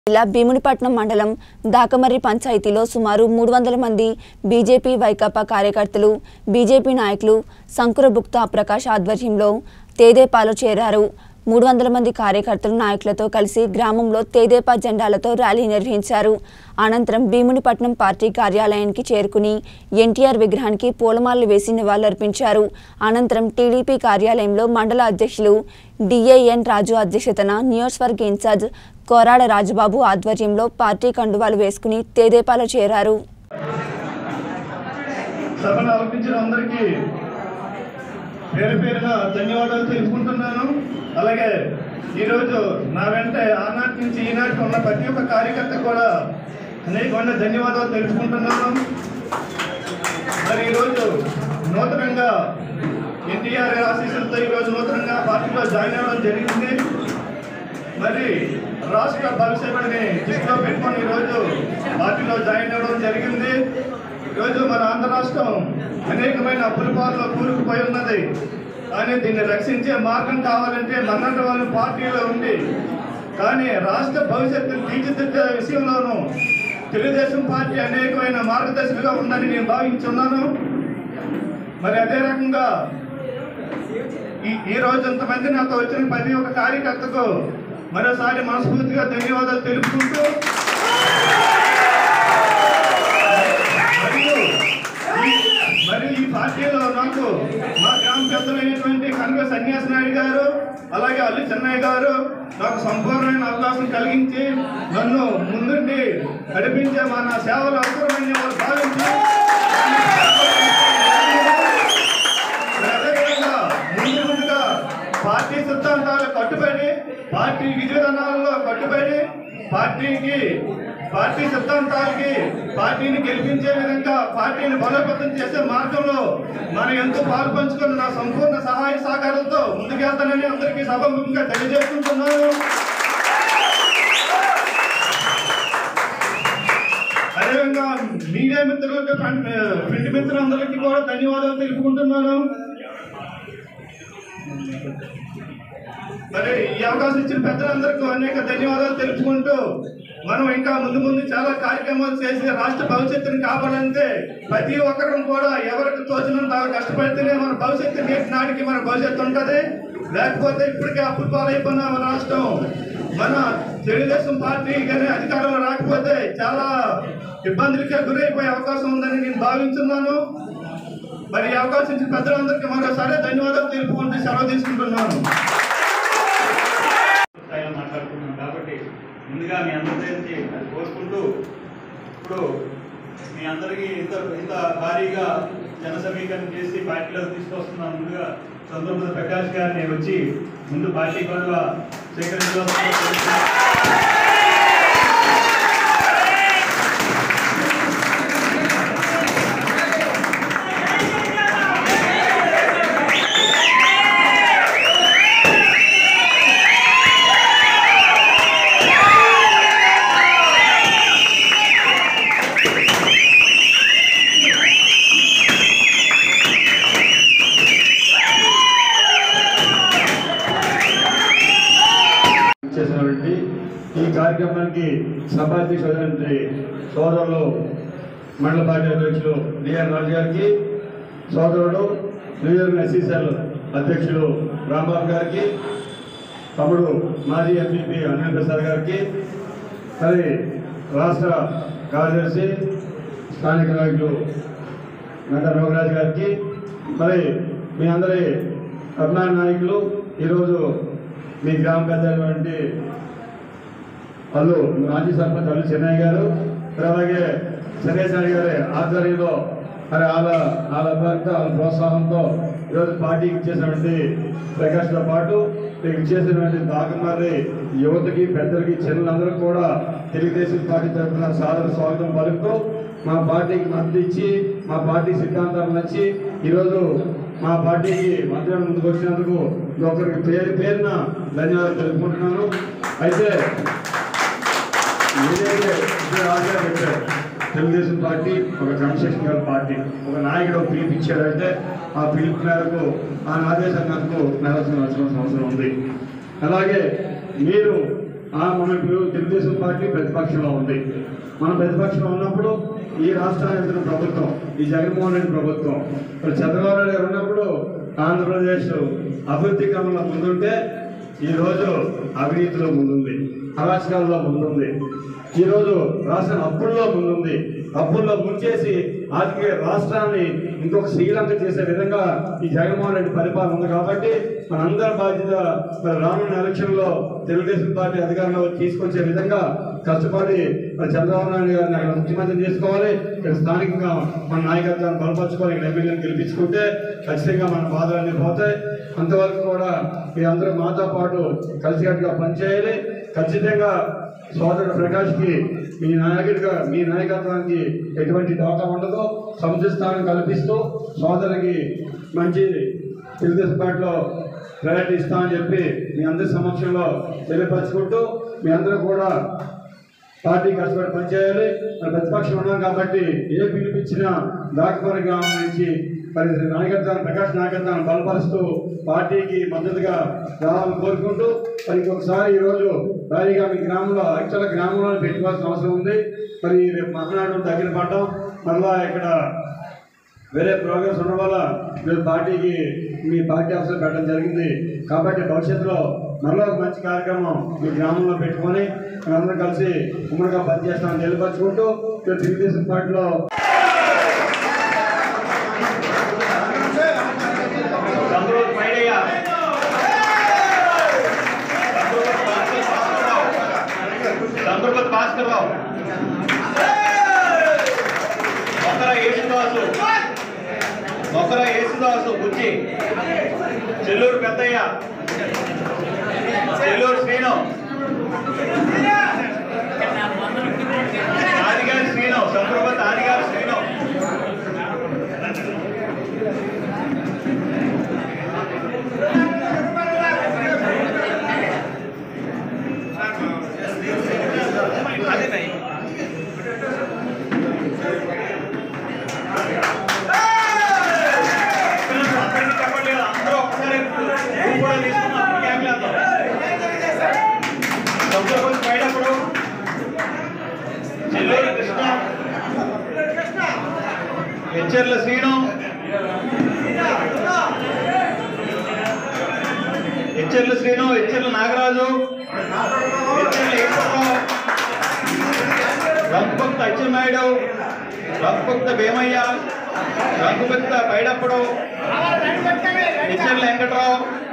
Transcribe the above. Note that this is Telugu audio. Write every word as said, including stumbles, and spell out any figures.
జిల్లా భీమునిపట్నం మండలం దాకమర్రి పంచాయతీలో సుమారు మూడు వందల మంది బీజేపీ వైకాపా కార్యకర్తలు బీజేపీ నాయకులు సంకురబుక్తా ప్రకాష్ ఆధ్వర్యంలో తేదేపాలో చేరారు. మూడు వందల మంది కార్యకర్తలు నాయకులతో కలిసి గ్రామంలో తేదేపా జెండాలతో ర్యాలీ నిర్వహించారు. అనంతరం భీమునిపట్నం పార్టీ కార్యాలయానికి చేరుకుని ఎన్టీఆర్ విగ్రహానికి పూలమాలలు వేసి నివాళులర్పించారు. అనంతరం టీడీపీ కార్యాలయంలో మండల అధ్యక్షులు డిఏఎన్ రాజు అధ్యక్షతన నియోజకవర్గ ఇన్ఛార్జ్ కోరాడ రాజబాబు ఆధ్వర్యంలో పార్టీ కండువాలు వేసుకుని తేదేపాలో చేరారు. పేరు పేరున ధన్యవాదాలు తెలుపుకుంటున్నాను. అలాగే ఈరోజు నా వెంట ఆనాటి నుంచి ఈనాటికి ఉన్న ప్రతి ఒక్క కార్యకర్త కూడా అనేకమైన ధన్యవాదాలు తెలుపుకుంటున్నాను. మరి ఈరోజు నూతనంగా ఎన్టీఆర్ ఆశీస్సులతో ఈరోజు నూతనంగా పార్టీలో జాయిన్ అవ్వడం జరిగింది. మరి రాష్ట్ర భవిష్యత్తుని దృష్టిలో పెట్టుకొని ఈరోజు పార్టీలో జాయిన్ అవ్వడం జరిగింది. ఈరోజు మన ఆంధ్ర రాష్ట్రం అనేకమైన అప్పులపాలలో కూరుకుపోయి ఉన్నది. కానీ దీన్ని రక్షించే మార్గం కావాలంటే మన్నటి వాళ్ళు పార్టీలో ఉంది. కానీ రాష్ట్ర భవిష్యత్తును తీర్చిదిద్దే విషయంలోనూ తెలుగుదేశం పార్టీ అనేకమైన మార్గదర్శకులుగా ఉందని నేను భావించున్నాను. మరి అదే రకంగా ఈ ఈరోజు ఇంతమంది నాతో వచ్చిన ప్రతి ఒక్క కార్యకర్తకు మరోసారి మనస్ఫూర్తిగా ధన్యవాదాలు తెలుపుకుంటూ మరి ఈ పార్టీలో నాకు మా గ్రామ పెద్దలైనటువంటి కనక సన్యాసి నాయుడు గారు అలాగే అల్లి చెన్నయ్య గారు నాకు సంపూర్ణమైన అవకాశం కలిగించి నన్ను ముందుండి నడిపించే మా నా సేవలు అవసరమైన వారు భావించి అదేవిధంగా ముందు ముందుగా పార్టీ సిద్ధాంతాలు కట్టుబడి పార్టీ విధానాలలో కట్టుబడి పార్టీకి పార్టీ సిద్ధాంతాలకి పార్టీని గెలిపించే విధంగా పార్టీని బలోపేతం చేసే మార్గంలో మనం ఎంతో పాలు పంచుకున్న నా సంపూర్ణ సహాయ సహకారాలతో ముందుకెళ్తానని అందరికీ సభాముఖంగా తెలియజేసుకుంటున్నాను. అదేవిధంగా మీడియా మిత్రులకు ప్రింట్ మిత్రులందరికీ కూడా ధన్యవాదాలు తెలుపుకుంటున్నాను. మరి ఈ అవకాశం ఇచ్చిన పెద్దలందరికీ అనేక ధన్యవాదాలు తెలుపుకుంటూ మనం ఇంకా ముందు ముందు చాలా కార్యక్రమాలు చేసి రాష్ట్ర భవిష్యత్తుని కాపాడాలంటే ప్రతి ఒక్కరూ కూడా ఎవరికి తోచినంత కష్టపడితేనే మన భవిష్యత్తు నేటి నాటికి మన భవిష్యత్తు ఉంటుంది. లేకపోతే ఇప్పటికే అప్పుల పాలైపోయిన మన రాష్ట్రం మన తెలుగుదేశం పార్టీ కానీ అధికారంలో రాకపోతే చాలా ఇబ్బందులకే గురైపోయే అవకాశం ఉందని నేను భావించున్నాను. మరి ఈ అవకాశం ఇచ్చిన పెద్దలందరికీ మరోసారి ధన్యవాదాలు తెలుపుకుంటూ సెలవు తీసుకుంటున్నాను. మాట్లాడుతున్నాం కాబట్టి ముందుగా మీ అందరికీ అది కోరుకుంటూ ఇప్పుడు మీ అందరికీ ఇంత ఇంత భారీగా జన సమీకరణ చేసి పార్టీలోకి తీసుకొస్తున్నాం. ముందుగా చంద్రబాబు ప్రకాష్ గారిని వచ్చి ముందు పార్టీ పనుల సేకరించవలసిన చేసినటువంటి ఈ కార్యక్రమానికి సభాధ్యక్షుడు సోదరులు మండల పార్టీ అధ్యక్షులు డిఎన్ రాజు గారికి, సోదరుడు నియోజకవర్గ ఎస్సీసీఎల్ అధ్యక్షులు రాంబాబు గారికి, తమ్ముడు మాజీ ఎంపీపీ అనిల్ ప్రసాద్ గారికి, మరి రాష్ట్ర కార్యదర్శి స్థానిక నాయకులు గంట రోగరాజు గారికి, మరి మీ అందరి అభిమాన నాయకులు ఈరోజు మీ గ్రామ పెద్దటువంటి వాళ్ళు మాజీ సర్పంచ్ అల్లు చెన్నయ్య గారు, అలాగే సరేసారి గారి ఆధ్వర్యంలో మరి వాళ్ళ వాళ్ళ అభ్యర్థి వాళ్ళ ప్రోత్సాహంతో ఈరోజు పార్టీకి ఇచ్చేసినటువంటి ప్రకాష్తో పాటు మీకు ఇచ్చేసినటువంటి దాకమర్రి యువతకి పెద్దలకి చిన్నలందరూ కూడా తెలుగుదేశం పార్టీ తరఫున సాదర స్వాగతం పలుకుతూ మా పార్టీకి మద్దతు ఇచ్చి మా పార్టీ సిద్ధాంతాలు నచ్చి ఈరోజు మా పార్టీకి మంత్రి ముందుకు వచ్చినందుకు ఒకరికి పేరు పేరున ధన్యవాదాలు తెలుపుకుంటున్నాను. అయితే ఏదైతే రాజా చెప్పారు తెలుగుదేశం పార్టీ ఒక క్రమశిక్షణ గల పార్టీ, ఒక నాయకుడు పిలుపు ఇచ్చారంటే ఆ పిలుపు మేరకు ఆ ఆదేశాలకు నడవాల్సిన అవసరం ఉంది. అలాగే మీరు మనం ఇప్పుడు తెలుగుదేశం పార్టీ ప్రతిపక్షంలో ఉంది. మనం ప్రతిపక్షంలో ఉన్నప్పుడు ఈ రాష్ట్రానికి ప్రభుత్వం, ఈ జగన్మోహన్ రెడ్డి ప్రభుత్వం, ఇప్పుడు చంద్రబాబు నాయుడు గారు ఉన్నప్పుడు ఆంధ్రప్రదేశ్ అభివృద్ధి క్రమంలో ముందుంటే ఈరోజు అవినీతిలో ముందుంది, అరాచకాల్లో ముందుంది. ఈరోజు రాష్ట్రం అప్పుల్లో ముందుంది. అప్పుల్లో ముంచేసి ఆర్థిక రాష్ట్రాన్ని ఇంకొక శ్రీలంక చేసే విధంగా ఈ జగన్మోహన్ రెడ్డి పరిపాలన ఉంది. కాబట్టి మనందరి బాధ్యత మరి రానున్న ఎలక్షన్లో తెలుగుదేశం పార్టీ అధికారంలో తీసుకొచ్చే విధంగా కష్టపడి మరి చంద్రబాబు నాయుడు గారిని అక్కడ ముఖ్యమంత్రి చేసుకోవాలి. ఇక్కడ స్థానికంగా మన నాయకత్వాన్ని బలపరచుకొని ఇక్కడ ఎమ్మెల్యేని గెలిపించుకుంటే ఖచ్చితంగా మన బాధలన్నీ పోతాయి. అంతవరకు కూడా మీ అందరూ మాతో పాటు కలిసికట్టుగా పనిచేయాలి. ఖచ్చితంగా సోదరుడు ప్రకాష్కి మీ నాయకుడిగా మీ నాయకత్వానికి ఎటువంటి డోకా ఉండదో సముచిత స్థానం కల్పిస్తూ సోదరుడికి మంచి తెలుగుదేశం పార్టీలో ప్రయారిటీ ఇస్తామని చెప్పి మీ అందరి సమక్షంలో తెలియపరచుకుంటూ మీ అందరూ కూడా పార్టీ కష్టపడి పనిచేయాలి. మరి ప్రతిపక్షం ఉన్నాం కాబట్టి ఏ పిలిపించినా దాకపల్లి గ్రామం నుంచి మరి నాయకత్వాన్ని ప్రకాష్ నాయకత్వాన్ని బలపరుస్తూ పార్టీకి మద్దతుగా రావాలని కోరుకుంటూ మరి ఇంకొకసారి ఈరోజు భారీగా మీ గ్రామంలో యాక్చువల్గా గ్రామంలో పెట్టుకోవాల్సిన అవసరం ఉంది. మరి రేపు మహానాడు దగ్గర పడ్డాం, మరలా ఇక్కడ వేరే ప్రోగ్రామ్స్ ఉండడం వల్ల మీరు పార్టీకి మీ పార్టీ ఆఫీసర్ పెట్టడం జరిగింది. కాబట్టి భవిష్యత్తులో మరలా ఒక మంచి కార్యక్రమం మీ గ్రామంలో పెట్టుకొని మేమందరం కలిసి ఉమ్మడిగా పనిచేస్తామని తెలియపరచుకుంటూ తెలుగుదేశం పార్టీలో మొక్కర యేసుదాసు మొక్కర యేసుదాసు బుచ్చి, చెల్లూరు పెద్దయ్య, చెల్లూరు శ్రీను, ఆదిగారి శ్రీను, సంప్రభత్ ఆదిగారి శ్రీను, పైడప్పుడు చెల్లూరు కృష్ణ, హెచ్చర్ల శ్రీను, హెచ్చర్ల శ్రీను, హెచ్చర్ల నాగరాజు, హెచ్చర్ల ఈశ్వరరావు, రంగుభక్త అచ్చెన్నాయుడు, రంగుభక్త భీమయ్య, రంగుభక్త పైడప్పుడు, హెచ్చర్ల వెంకట్రావు,